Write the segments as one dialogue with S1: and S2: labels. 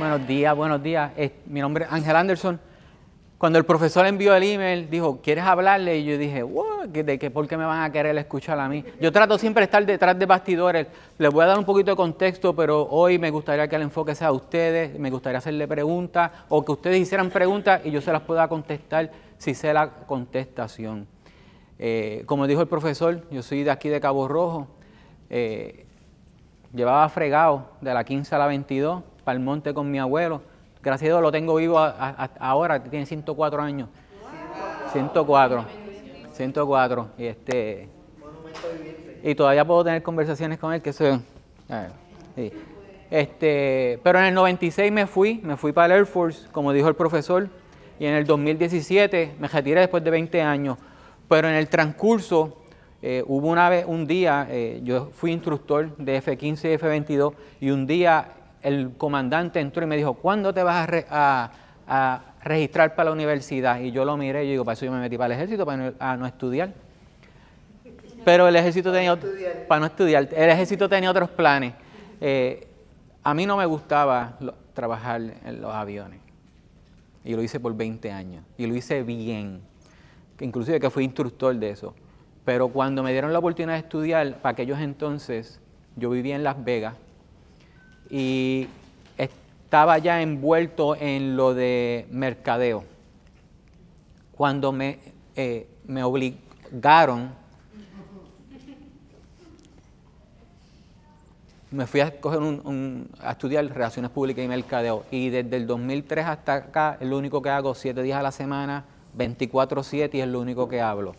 S1: Buenos días, buenos días. Mi nombre es Ángel Anderson. Cuando el profesor envió el email, dijo, ¿quieres hablarle? Y yo dije, wow, ¿por qué me van a querer escuchar a mí? Yo trato siempre de estar detrás de bastidores. Les voy a dar un poquito de contexto, pero hoy me gustaría que el enfoque sea a ustedes. Me gustaría hacerle preguntas o que ustedes hicieran preguntas y yo se las pueda contestar si sé la contestación. Como dijo el profesor, yo soy de aquí de Cabo Rojo. Llevaba fregado de la 15 a la 22 para el monte con mi abuelo. Gracias a Dios lo tengo vivo ahora, tiene 104 años. 104. Y todavía puedo tener conversaciones con él, que eso... sí. Pero en el 96 me fui para el Air Force, como dijo el profesor, y en el 2017 me retiré después de 20 años. Pero en el transcurso... hubo un día, yo fui instructor de F-15 y F-22 y un día el comandante entró y me dijo, ¿cuándo te vas a registrar para la universidad? Y yo lo miré y digo, para eso yo me metí para el ejército, para no estudiar. Pero el ejército tenía, para no estudiar, el ejército tenía otros planes. A mí no me gustaba trabajar en los aviones y lo hice por 20 años y lo hice bien, inclusive que fui instructor de eso. Pero cuando me dieron la oportunidad de estudiar, para aquellos entonces, yo vivía en Las Vegas y estaba ya envuelto en lo de mercadeo. Cuando me obligaron, me fui a coger a estudiar Relaciones Públicas y Mercadeo. Y desde el 2003 hasta acá, es lo único que hago, 7 días a la semana, 24/7 y es lo único que hablo.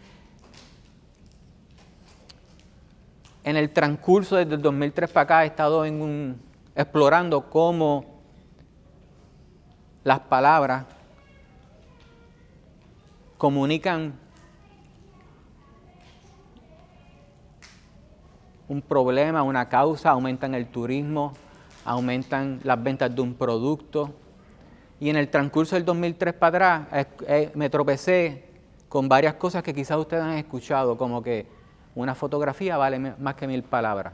S1: En el transcurso desde el 2003 para acá he estado explorando cómo las palabras comunican un problema, una causa, aumentan el turismo, aumentan las ventas de un producto. Y en el transcurso del 2003 para atrás me tropecé con varias cosas que quizás ustedes han escuchado, como que una fotografía vale más que 1000 palabras.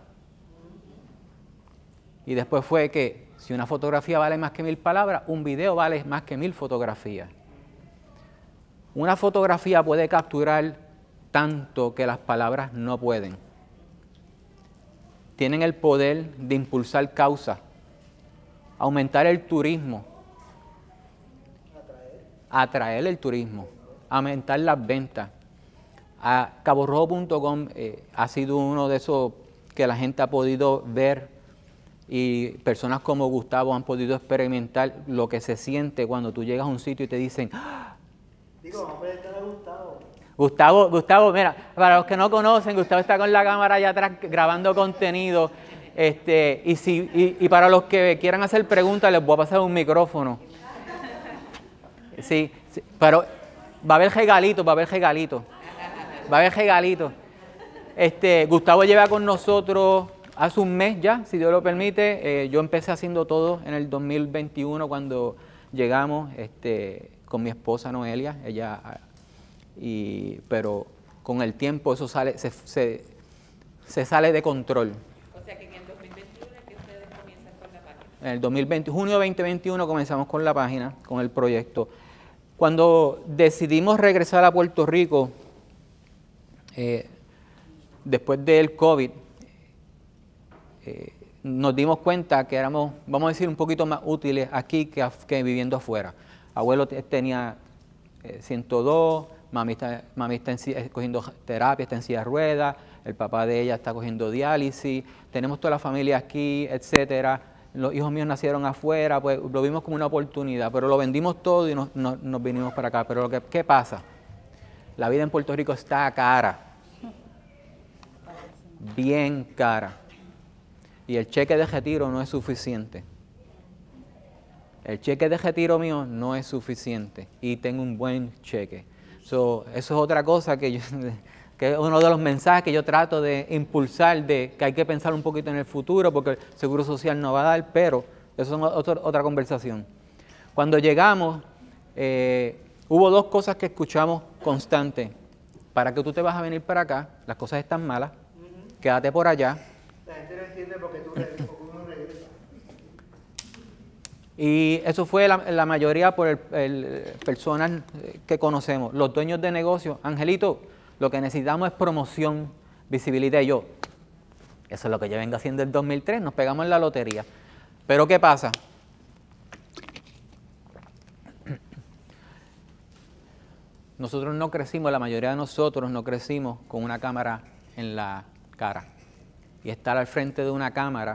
S1: Y después fue que si una fotografía vale más que 1000 palabras, un video vale más que 1000 fotografías. Una fotografía puede capturar tanto que las palabras no pueden. Tienen el poder de impulsar causas, aumentar el turismo, atraer el turismo, aumentar las ventas. CaboRojo.com ha sido uno de esos que la gente ha podido ver y personas como Gustavo han podido experimentar lo que se siente cuando tú llegas a un sitio y te dicen ¡ah!
S2: Digo, vamos a presentar a Gustavo.
S1: Gustavo, mira, para los que no conocen, Gustavo está con la cámara allá atrás grabando contenido. Y para los que quieran hacer preguntas, les voy a pasar un micrófono. Sí, pero va a haber regalitos, Gustavo lleva con nosotros hace un mes ya, si Dios lo permite. Yo empecé haciendo todo en el 2021 cuando llegamos con mi esposa Noelia, pero con el tiempo eso se sale de control.
S3: O sea que en el 2021 es que ustedes comienzan con la página.
S1: En el junio 2021 comenzamos con la página, con el proyecto. Cuando decidimos regresar a Puerto Rico, después del COVID, nos dimos cuenta que éramos, vamos a decir, un poquito más útiles aquí que viviendo afuera. Abuelo tenía 102, mami está cogiendo terapia, está en silla de ruedas, el papá de ella está cogiendo diálisis, tenemos toda la familia aquí, etcétera. Los hijos míos nacieron afuera, pues lo vimos como una oportunidad, pero lo vendimos todo y nos vinimos para acá. Pero ¿qué pasa? La vida en Puerto Rico está cara, bien cara, y el cheque de retiro no es suficiente. El cheque de retiro mío no es suficiente y tengo un buen cheque. Eso es otra cosa que es uno de los mensajes que yo trato de impulsar, de que hay que pensar un poquito en el futuro porque el Seguro Social no va a dar, pero eso es otra conversación. Cuando llegamos, hubo dos cosas que escuchamos constantes. ¿Para qué tú te vas a venir para acá? Las cosas están malas. Quédate por allá.
S2: La gente no entiende por qué uno regresa.
S1: Y eso fue la mayoría por personas que conocemos. Los dueños de negocios, Angelito, lo que necesitamos es promoción, visibilidad. Y yo, eso es lo que yo vengo haciendo desde el 2003, nos pegamos en la lotería. Pero ¿qué pasa? Nosotros no crecimos, la mayoría de nosotros no crecimos con una cámara en la cara. Y estar al frente de una cámara,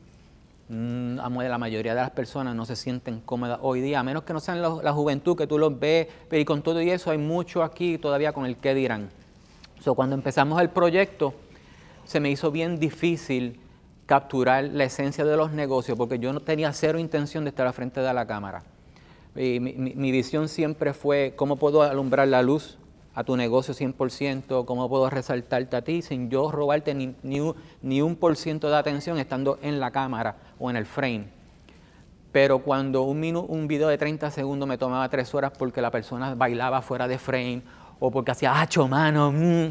S1: la mayoría de las personas no se sienten cómodas hoy día, a menos que no sean la juventud que tú los ves, pero y con todo y eso hay mucho aquí todavía con el qué dirán. Cuando empezamos el proyecto, se me hizo bien difícil capturar la esencia de los negocios, porque yo no tenía cero intención de estar al frente de la cámara. Y mi visión siempre fue cómo puedo alumbrar la luz a tu negocio 100%, cómo puedo resaltarte a ti sin yo robarte ni 1% de atención estando en la cámara o en el frame. Pero cuando un video de 30 segundos me tomaba 3 horas porque la persona bailaba fuera de frame o porque hacía ¡acho, mano!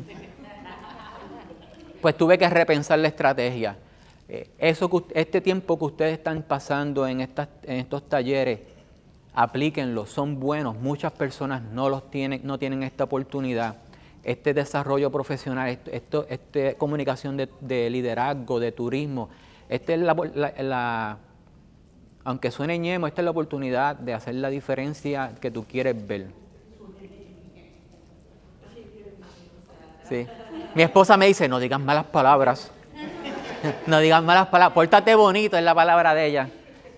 S1: Pues tuve que repensar la estrategia. Este tiempo que ustedes están pasando en estos talleres, aplíquenlo, son buenos. Muchas personas no tienen esta oportunidad. Este desarrollo profesional, esta comunicación de liderazgo, de turismo, aunque suene ñemo, esta es la oportunidad de hacer la diferencia que tú quieres ver. Sí. Mi esposa me dice, no digas malas palabras. No digas malas palabras. Pórtate bonito, es la palabra de ella.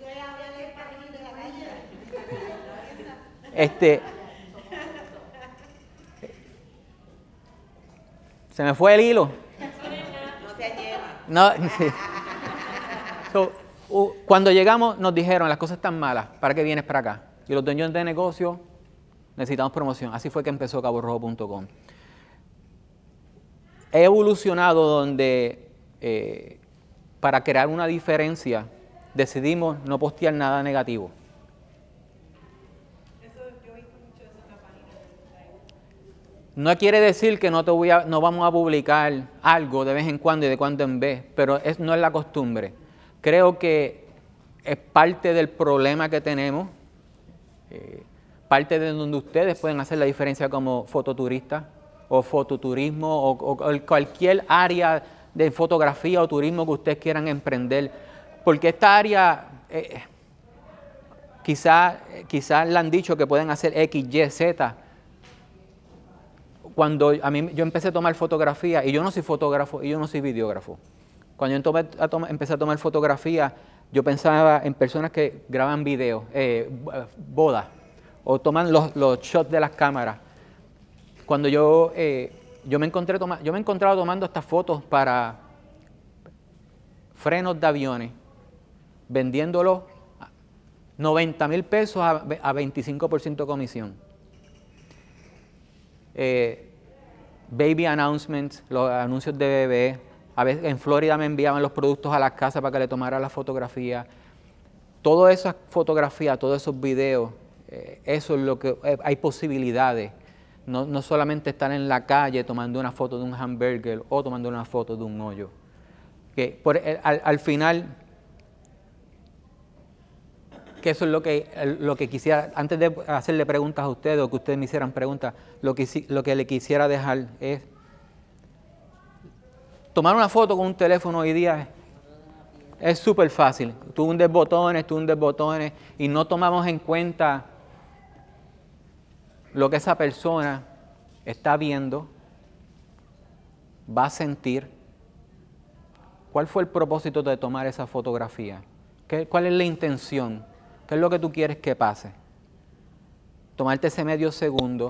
S1: Se me fue el hilo. No, sí. Cuando llegamos nos dijeron, las cosas están malas, ¿para qué vienes para acá? Y los dueños de negocio necesitamos promoción. Así fue que empezó CaboRojo.com. He evolucionado donde para crear una diferencia decidimos no postear nada negativo. No quiere decir que no vamos a publicar algo de vez en cuando y de cuando en vez, pero no es la costumbre. Creo que es parte del problema que tenemos, parte de donde ustedes pueden hacer la diferencia como fototuristas o fototurismo o cualquier área de fotografía o turismo que ustedes quieran emprender. Porque esta área, quizás le han dicho que pueden hacer X, Y, Z. Cuando yo empecé a tomar fotografía, y yo no soy fotógrafo y yo no soy videógrafo. Cuando yo empecé a tomar fotografía, yo pensaba en personas que graban videos, bodas, o toman los shots de las cámaras. Cuando yo me encontraba tomando estas fotos para frenos de aviones, vendiéndolos 90,000 pesos a 25% comisión. Baby announcements, los anuncios de bebé. A veces en Florida me enviaban los productos a la casa para que le tomara la fotografía. Todas esas fotografías, todos esos videos, eso es lo que hay posibilidades. No solamente estar en la calle tomando una foto de un hamburger o tomando una foto de un hoyo. Que al final, que eso es lo que quisiera, antes de hacerle preguntas a ustedes o que ustedes me hicieran preguntas, lo que le quisiera dejar es tomar una foto con un teléfono hoy día es súper fácil. Tú hundes botones, y no tomamos en cuenta lo que esa persona está viendo, va a sentir. ¿Cuál fue el propósito de tomar esa fotografía? ¿Cuál es la intención? ¿Qué es lo que tú quieres que pase? Tomarte ese medio segundo,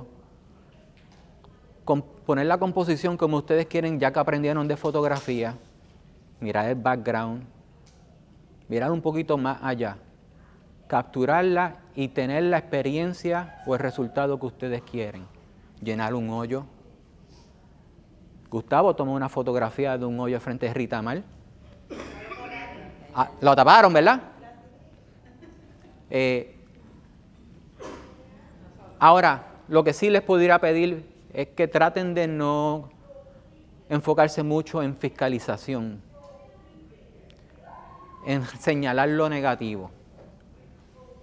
S1: poner la composición como ustedes quieren, ya que aprendieron de fotografía, mirar el background, mirar un poquito más allá, capturarla y tener la experiencia o el resultado que ustedes quieren. Llenar un hoyo. Gustavo tomó una fotografía de un hoyo frente de Rita Mar. Lo taparon, ¿verdad? Ahora, lo que sí les pudiera pedir es que traten de no enfocarse mucho en fiscalización, en señalar lo negativo.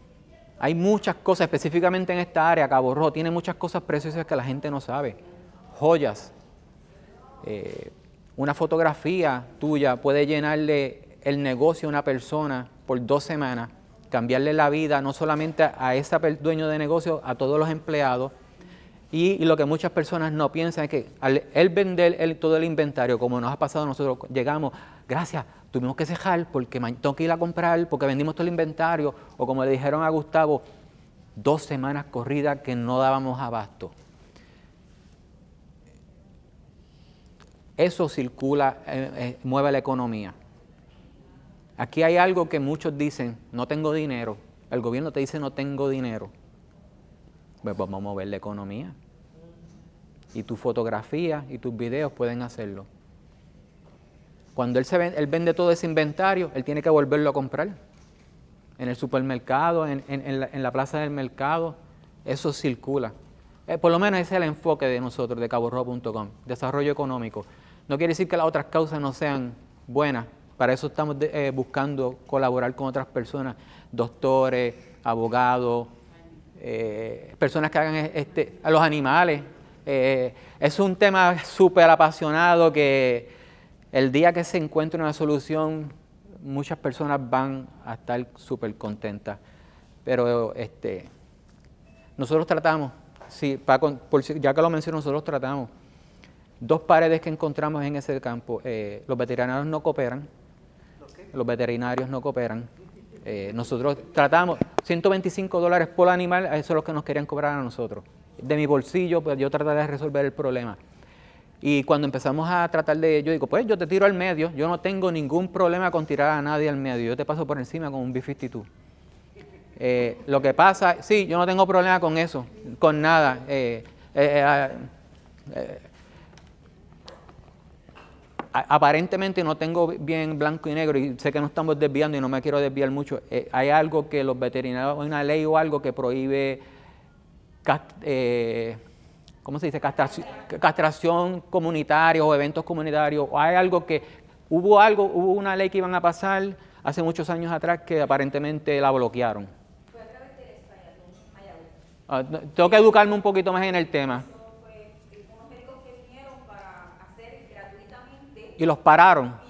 S1: Hay muchas cosas, específicamente en esta área, Cabo Rojo tiene muchas cosas preciosas que la gente no sabe. Joyas. Una fotografía tuya puede llenarle el negocio a una persona por 2 semanas, cambiarle la vida no solamente a ese dueño de negocio, a todos los empleados. Y lo que muchas personas no piensan es que al él vender todo el inventario, como nos ha pasado a nosotros, llegamos, gracias, tuvimos que cejar porque tengo que ir a comprar porque vendimos todo el inventario, o como le dijeron a Gustavo, 2 semanas corridas que no dábamos abasto. Eso circula, mueve la economía. Aquí hay algo que muchos dicen, no tengo dinero. El gobierno te dice, no tengo dinero. Pues vamos a mover la economía. Y tus fotografías y tus videos pueden hacerlo. Cuando él vende todo ese inventario, él tiene que volverlo a comprar. En el supermercado, en la plaza del mercado, eso circula. Por lo menos ese es el enfoque de nosotros, de CaboRojo.com, desarrollo económico. No quiere decir que las otras causas no sean buenas. Para eso estamos buscando colaborar con otras personas, doctores, abogados, personas que hagan a los animales. Es un tema súper apasionado que el día que se encuentre una solución, muchas personas van a estar súper contentas. Pero nosotros tratamos, sí, ya que lo menciono, nosotros tratamos. 2 paredes que encontramos en ese campo, los veterinarios no cooperan. Los veterinarios no cooperan. Nosotros tratamos $125 por animal, eso es lo que nos querían cobrar a nosotros. De mi bolsillo, pues yo trataré de resolver el problema. Y cuando empezamos a tratar yo digo, pues yo te tiro al medio, yo no tengo ningún problema con tirar a nadie al medio, yo te paso por encima con un B-52. Lo que pasa, sí, yo no tengo problema con eso, con nada. Aparentemente no tengo bien blanco y negro y sé que nos estamos desviando y no me quiero desviar mucho. Hay algo que los veterinarios, hay una ley o algo que prohíbe, ¿cómo se dice? Castración comunitaria o eventos comunitarios. O hay algo hubo una ley que iban a pasar hace muchos años atrás que aparentemente la bloquearon.
S4: Fue a través del Mayagüez.
S1: Tengo que educarme un poquito más en el tema.
S4: Unos médicos que vinieron para hacer gratuitamente.
S1: Y los pararon.